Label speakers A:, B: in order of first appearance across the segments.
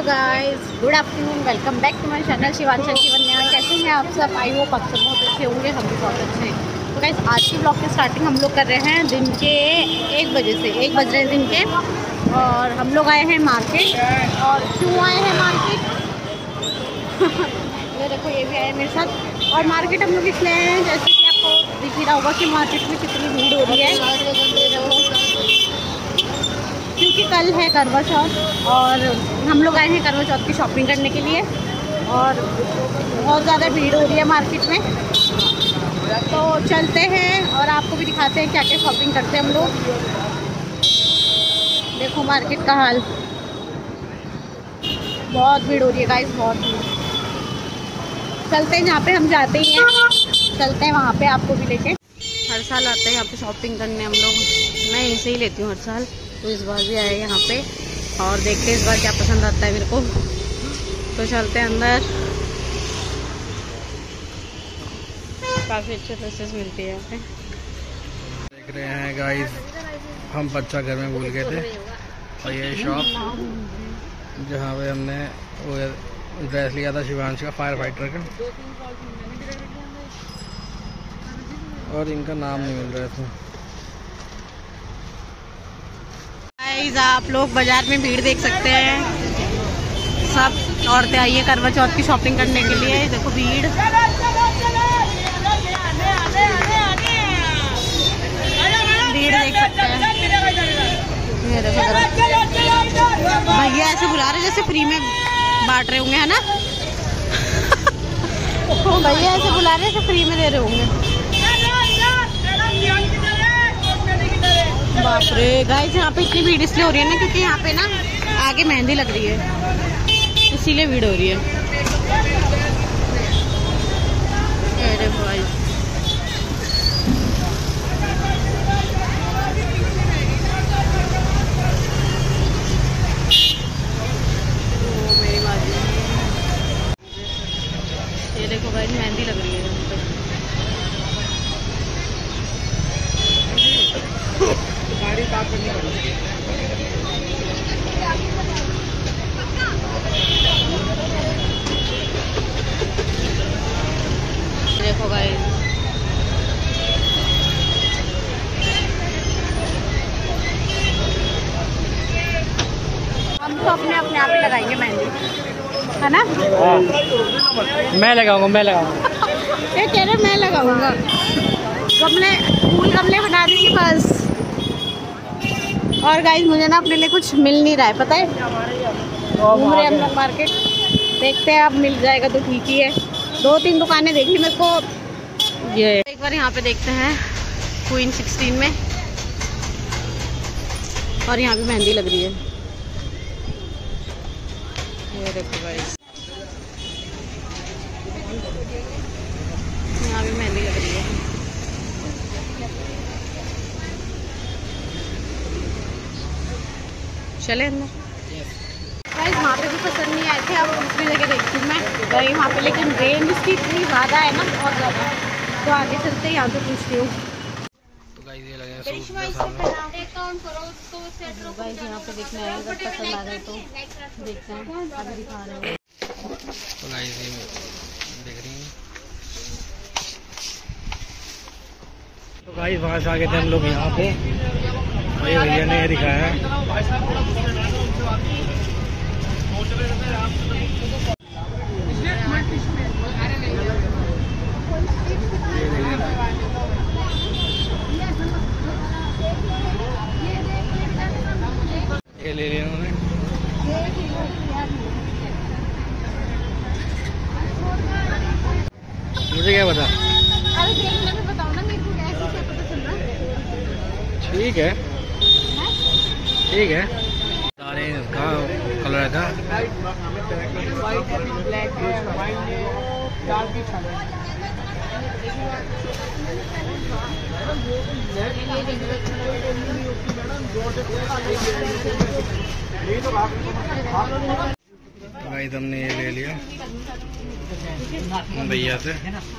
A: Hello guys, good afternoon, welcome back to my channel Shivanshi Shivanya. कैसे हैं आप सब? आई होप आप सब बहुत अच्छे होंगे, हम भी बहुत अच्छे हैं। तो गाइस, आज की ब्लॉग की स्टार्टिंग हम लोग कर रहे हैं दिन के 1 बजे से। 1 बज रहे हैं दिन के, और हम लोग आए हैं मार्केट। और क्यों आए हैं मार्केट? ये देखो, ये भी आए मेरे साथ। और मार्केट हम लोग इसलिए आए हैं, जैसे कि आपको दिख ही रहा होगा कि मार्केट में कितनी भीड़ हो रही है, क्योंकि कल है करवा चौथ और हम लोग आए हैं करवा चौथ की शॉपिंग करने के लिए। और बहुत ज़्यादा भीड़ हो रही है मार्केट में, तो चलते हैं और आपको भी दिखाते हैं क्या क्या शॉपिंग करते हैं हम लोग। देखो मार्केट का हाल, बहुत भीड़ हो रही है गाइस, बहुत भीड़। चलते हैं जहाँ पे हम जाते ही हैं, चलते हैं वहाँ पे आपको भी लेके। हर साल आते हैं यहाँ पे शॉपिंग करने हम लोग, मैं यहीं से ही लेती हूँ हर साल। तो इस बार भी आए यहाँ पे और देखते हैं इस बार क्या पसंद आता है मेरे को। तो चलते हैं अंदर, काफ़ी अच्छे ड्रेसेस मिलती है यहाँ पे।
B: देख रहे हैं गाइस, हम बच्चा घर में भूल गए थे, और ये शॉप जहाँ पे हमने वो ड्रेस लिया था शिवांश का, फायर फाइटर का, और इनका नाम नहीं मिल रहा था।
A: आप लोग बाजार में भीड़ देख सकते हैं, सब औरतें आई हैं करवा चौथ की शॉपिंग करने के लिए। देखो भीड़, भीड़ देख सकते हैं। ये देखो भैया ऐसे बुला रहे जैसे फ्री में बांट रहे होंगे, है ना? भैया ऐसे बुला रहे जैसे फ्री में दे रहे होंगे। बाप रे गाइस, यहाँ पे इतनी भीड़ इसलिए हो रही है ना, क्योंकि यहाँ पे ना आगे मेहंदी लग रही है, इसीलिए भीड़ हो रही है। अरे भाई, मेरी बाजी, ये देखो गाइस, मेहंदी लग रही है यहाँ पे। देखो गाइस, हम तो अपने आप ही लगाएंगे मेहंदी, है ना?
B: मैं लगाऊंगा
A: ये कह रहे मैं लगाऊंगा। गमले, फूल गमले बना देंगे बस। और गाइस, मुझे ना अपने लिए कुछ मिल नहीं रहा है, पता है? घूम रहे हम लोग मार्केट, देखते हैं अब मिल जाएगा तो ठीक ही है। 2-3 दुकानें देखी मेरे को। ये एक बार यहाँ पे देखते हैं क्वीन 16 में, और यहाँ भी मेहंदी लग रही है। ये देखो गाइस, यहाँ भी मेहंदी लग रही है। चले अंदर। गाइस, वहाँ पे भी पसंद नहीं आए थे, अब दूसरी जगह देखती हूँ मैं गई वहाँ पे, लेकिन रेंज इसकी इतनी ज़्यादा है ना, बहुत ज़्यादा। तो आगे चलते हैं, यहाँ पे पूछती हूँ।
B: तो गाइस ये लगे सूट के सामने।
A: गाइस, यहाँ पे देखने आए, अगर पसंद आ जाए तो देखते हैं, अभी दिखा रहे हैं।
B: तो गाइस ये देख रही हैं। तो गाइस वहाँ से आ गए थे हम लोग यहाँ पे, भाई भैया ने ये दिखाया है। ये ले लिया उन्होंने। मुझे क्या पता?
A: अरे देखने में बताओ ना मेरे को, ऐसे क्या पता चल रहा?
B: ठीक है, ठीक है। सारे इसका कलर था, गाइस हमने ये ले लिया भैया से।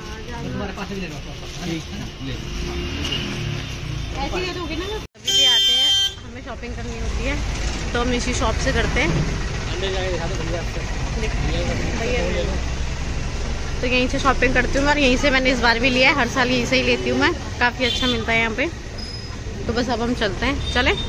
A: ऐसे ही दोगे ना? अभी भी आते हैं, हमें शॉपिंग करनी होती है तो हम इसी शॉप से करते हैं। तो यहीं से शॉपिंग करती हूँ और यहीं से मैंने इस बार भी लिया है, हर साल यहीं से ही लेती हूँ मैं, काफ़ी अच्छा मिलता है यहाँ पे। तो बस अब हम चलते हैं,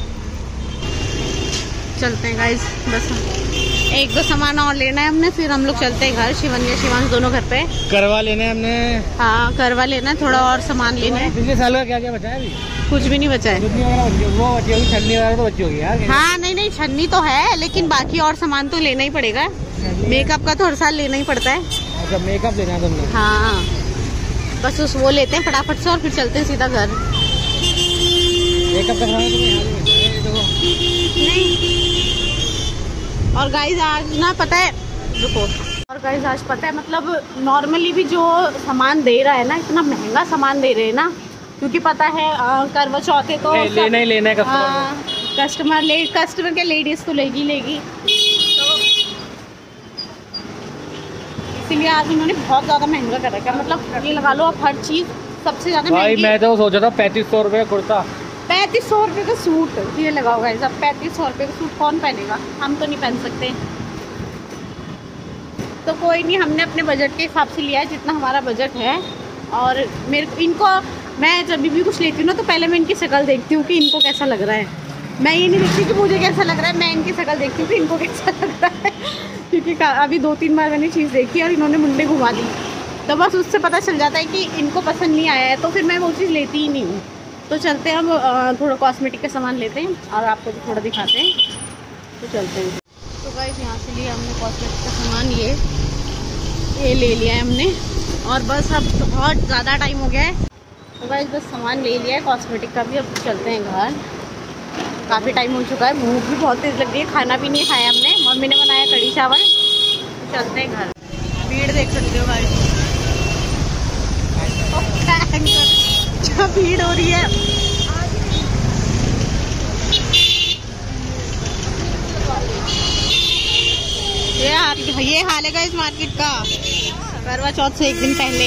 A: चलते हैं गाइस, बस एक दो सामान और लेना है हमने, फिर हम लोग चलते हैं घर। शिवन्या शिवांश दोनों घर पे।
B: करवा लेना है हमने।
A: हाँ करवा लेना है, थोड़ा और सामान लेना है।
B: पिछले साल का क्या क्या बचा है अभी?
A: कुछ भी नहीं बचा है।
B: वो बची होगी, छन्नी वगैरह तो बची होगी यार।
A: हाँ नहीं छन्नी तो है, लेकिन बाकी और सामान तो लेना ही पड़ेगा। मेकअप का तो हर साल लेना ही पड़ता है।
B: अच्छा मेकअप लेना है तुमने? हाँ
A: बस उस वो लेते हैं फटाफट से और फिर चलते हैं सीधा घर।
B: मेकअप करवाना
A: नहीं। और गाइस आज ना पता है, रुको, और गाइस आज पता है मतलब नॉर्मली भी जो सामान दे रहा है ना, इतना महंगा सामान दे रहे हैं ना, क्योंकि पता है करवा चौथ है तो
B: लेना ही लेना है
A: कस्टमर के लेडीज तो लेगी तो इसीलिए आज उन्होंने बहुत ज़्यादा महंगा कर रखा है। मतलब ये लगा लो आप, हर चीज़ सबसे ज़्यादा महंगी।
B: मैं तो सोचा था 3500 रुपये का कुर्ता,
A: 3500 रुपये का सूट ये लगा होगा। सब 3500 रुपये का सूट कौन पहनेगा? हम तो नहीं पहन सकते। तो कोई नहीं, हमने अपने बजट के हिसाब से लिया है, जितना हमारा बजट है। और मैं जब भी कुछ लेती हूँ ना, तो पहले मैं इनकी शक्ल देखती हूँ कि इनको कैसा लग रहा है। मैं ये नहीं देखती कि मुझे कैसा लग रहा है, मैं इनकी शक्ल देखती हूँ कि इनको कैसा लग रहा है। क्योंकि अभी 2-3 बार मैंने चीज़ देखी और इन्होंने मुंडे घुमा दी, तो बस उससे पता चल जाता है कि इनको पसंद नहीं आया है, तो फिर मैं वो चीज़ लेती ही नहीं हूँ। तो चलते हैं हम थोड़ा कॉस्मेटिक का सामान लेते हैं और आपको भी थोड़ा दिखाते हैं। तो चलते हैं। तो गाइस यहाँ से लिया हमने कॉस्मेटिक का सामान, ये ले लिया है हमने। और बस अब बहुत ज़्यादा टाइम हो गया है, तो गाइस बस सामान ले लिया है कॉस्मेटिक का भी। अब चलते हैं घर, काफ़ी टाइम हो चुका है, भूख भी बहुत तेज़ लग रही है, खाना भी नहीं खाया हमने। मम्मी ने बनाया कढ़ी चावल। तो चलते हैं घर। भीड़ देख सकते हो गाइस, क्या भीड़ हो रही है। ये हाल है गाइस मार्केट का, करवा चौथ से एक दिन पहले।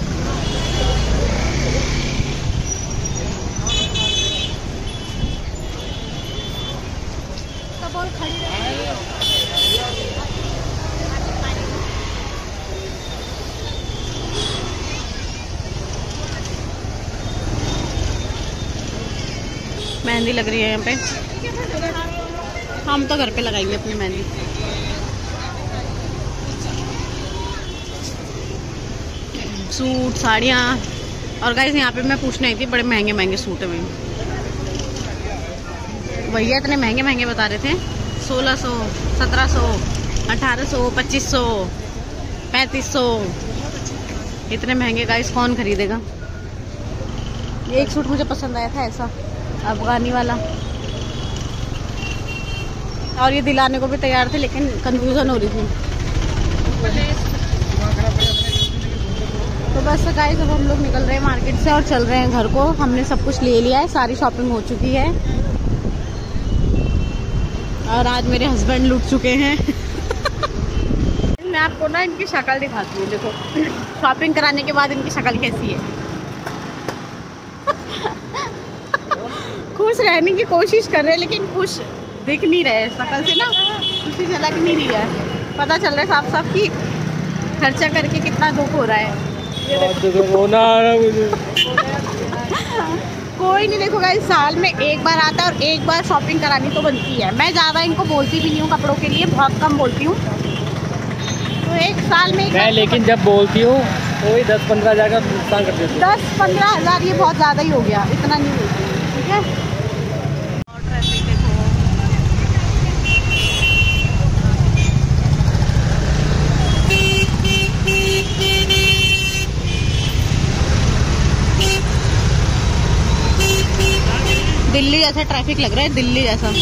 A: मेहंदी लग रही है यहाँ पे, हम तो घर पे लगाएंगे अपनी मेहंदी। सूट, साड़ियाँ। और गाइस यहाँ पे मैं पूछने आई थी, बड़े महंगे महंगे सूट है भैया, इतने महंगे महंगे बता रहे थे। 1600, 1700, 1800, 2500, 3500, इतने महंगे गाइस कौन खरीदेगा। एक सूट मुझे पसंद आया था ऐसा अफगानी वाला, और ये दिलाने को भी तैयार थे, लेकिन कंफ्यूजन हो रही थी। तो बस गाइस अब हम लोग निकल रहे हैं मार्केट से और चल रहे हैं घर को। हमने सब कुछ ले लिया है, सारी शॉपिंग हो चुकी है। और आज मेरे हस्बैंड लूट चुके हैं। मैं आपको ना इनकी शक्ल दिखाती हूँ, देखो शॉपिंग कराने के बाद इनकी शक्ल कैसी है। खुश रहने की कोशिश कर रहे हैं, लेकिन खुश दिख नहीं रहे शक्ल से ना, खुशी झलक नहीं रही है। पता चल रहा है साफ साफ कि खर्चा करके कितना दुख हो रहा है। कोई नहीं, देखो गाइस साल में एक बार आता है और एक बार शॉपिंग करानी तो बनती है। मैं ज़्यादा इनको बोलती भी नहीं हूँ कपड़ों के लिए, बहुत कम बोलती हूँ। तो एक साल में मैं
B: लेकिन जब बोलती हूँ तो वही 10-15 हज़ार का नुकसान कर देती हूँ।
A: 10-15 हज़ार ये बहुत ज़्यादा ही हो गया, इतना नहीं बोलती, ठीक है। और ट्रैफिक देखो, दिल्ली जैसा ट्रैफिक लग रहा है, दिल्ली जैसा।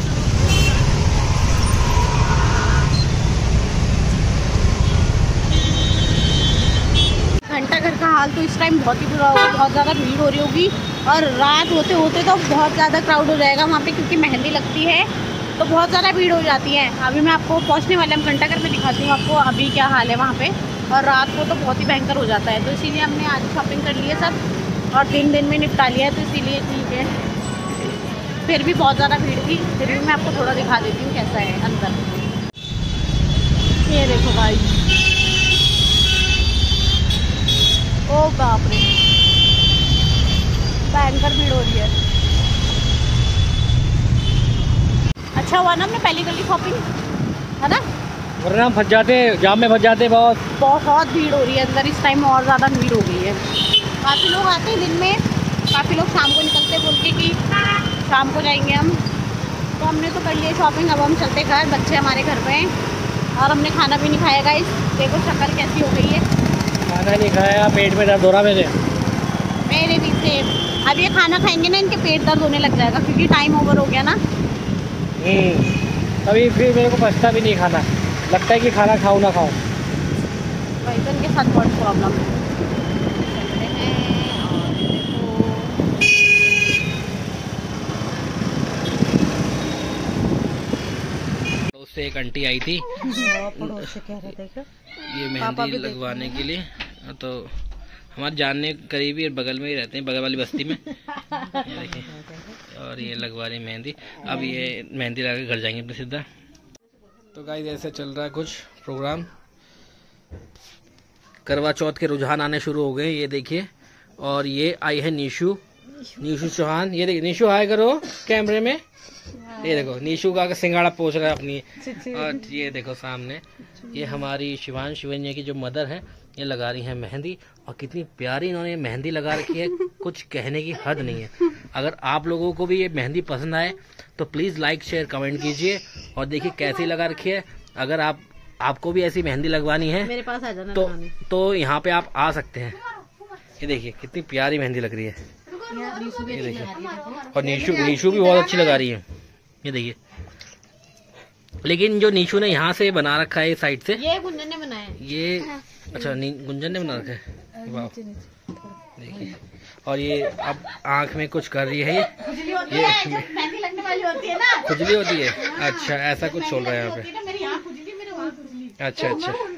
A: घंटाघर का हाल तो इस टाइम बहुत ही बुरा होगा, बहुत ज़्यादा भीड़ हो रही होगी। और रात होते होते तो बहुत ज़्यादा क्राउड हो जाएगा वहाँ पे, क्योंकि मेहंदी लगती है तो बहुत ज़्यादा भीड़ हो जाती है। अभी मैं आपको पहुँचने वाले हम घंटाघर में दिखाती हूँ आपको अभी क्या हाल है वहाँ पे। और रात को तो बहुत ही भयंकर हो जाता है, तो इसीलिए हमने आज शॉपिंग कर ली है सब और 3 दिन में निपटा लिया है, तो इसीलिए ठीक है। फिर भी बहुत ज़्यादा भीड़ थी, फिर भी मैं आपको थोड़ा दिखा देती हूँ कैसा है अंदर। ये देखो भाई, ओ बाप रे, भयंकर भीड़ हो रही है। अच्छा हुआ ना हमने पहली गली शॉपिंग, है ना,
B: वरना हम फंस जाते, जाम में फंस जाते। बहुत
A: भीड़ हो रही है अंदर इस टाइम, और ज़्यादा भीड़ हो गई है। काफ़ी लोग आते हैं दिन में, काफ़ी लोग शाम को निकलते बोल के कि शाम को जाएंगे हम। तो हमने तो कर लिया शॉपिंग, अब हम चलते घर। बच्चे हमारे घर पे हैं और हमने खाना भी नहीं खाया गाइस। देखो शक्ल कैसी हो गई है।
B: खाना नहीं खाया, पेट में दर्द हो रहा मेरे
A: भी से। अब ये खाना खाएंगे ना, इनके पेट दर्द होने लग जाएगा क्योंकि टाइम ओवर हो गया ना।
B: अभी फिर मेरे को बचता भी नहीं खाना, लगता है कि खाना खाऊं ना खाऊं।
A: भाई तो इनके साथ बहुत प्रॉब्लम है। चलते हैं और देखो
B: उससे एक आंटी आई थी
A: पड़ोस से कह रहे थे
B: ये मेहंदी लगवाने के लिए, तो हमारे जानने करीबी और बगल में ही रहते हैं, बगल वाली बस्ती में। ये देखिए, और ये लगवा रही मेहंदी। अब ये मेहंदी लगा के घर जाएंगे अपने सीधा। तो गाइस ऐसे चल रहा है कुछ प्रोग्राम। करवा चौथ के रुझान आने शुरू हो गए, ये देखिए। और ये आई है निशु चौहान। ये देखिए निशु, हाय करो कैमरे में। ये देखो निशु का सिंगाड़ा पोछ रहा है अपनी। और ये देखो सामने ये हमारी शिवान्या की जो मदर है, ये लगा रही है मेहंदी। और कितनी प्यारी इन्होंने मेहंदी लगा रखी है, कुछ कहने की हद नहीं है। अगर आप लोगों को भी ये मेहंदी पसंद आए तो प्लीज़ लाइक शेयर कमेंट कीजिए और देखिए कैसी लगा रखी है। अगर आपको भी ऐसी मेहंदी लगवानी है
A: मेरे पास आ जाना
B: तो यहाँ पे आप आ सकते हैं। ये देखिए कितनी प्यारी मेहंदी लग रही है, ये देखिए। और नीशू भी बहुत अच्छी लगा रही है, ये देखिए। लेकिन जो नीशू ने यहाँ से बना रखा है इस साइड से,
A: ये गुंजन ने बनाया है।
B: ये अच्छा गुंजन ने बना रखा है, वाह देखिए। और ये अब आंख में कुछ कर रही है, ये
A: मेहंदी लगने वाली होती है ना,
B: खुजली होती है। अच्छा ऐसा कुछ चल रहा है यहाँ पे।
A: मेरी आँख खुजली, मेरे वहाँ खुजली।
B: अच्छा